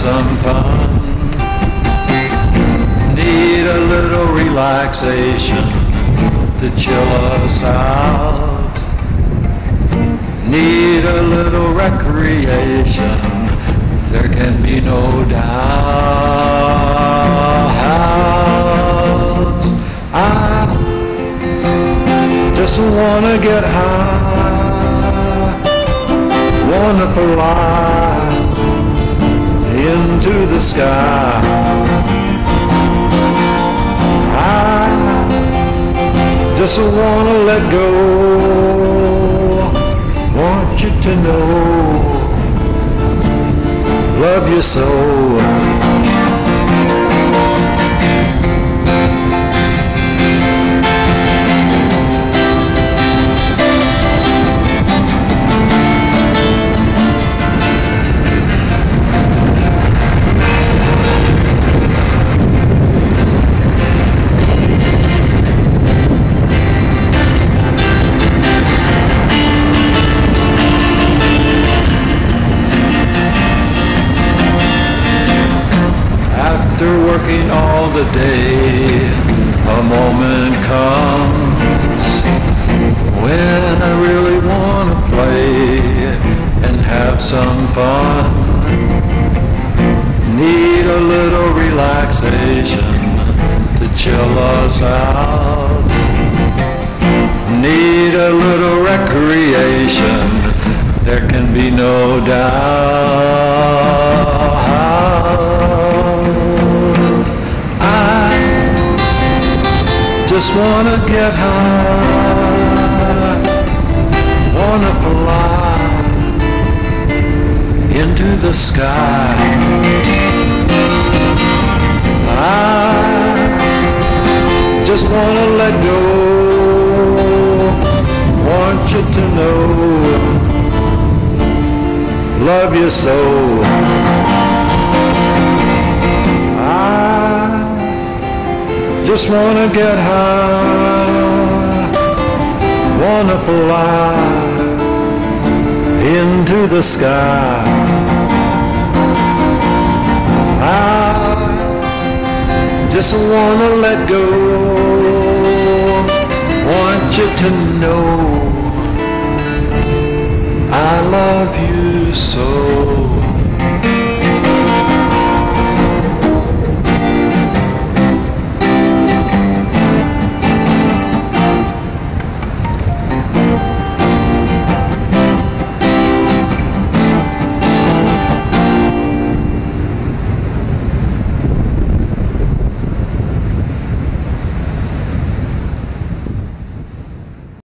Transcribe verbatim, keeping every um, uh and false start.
some fun. Need a little relaxation to chill us out. Need a little recreation, there can be no doubt. I just wanna get high, wanna fly into the sky. I just wanna let go, want you to know, love you so. After working all the day, a moment comes when I really want to play and have some fun. Need a little relaxation to chill us out. Need a little recreation, there can be no doubt. Just wanna get high, wanna fly into the sky. I just wanna let go, want you to know, love you so. Just wanna get high, wanna fly into the sky. I just wanna let go, want you to know, I love you so.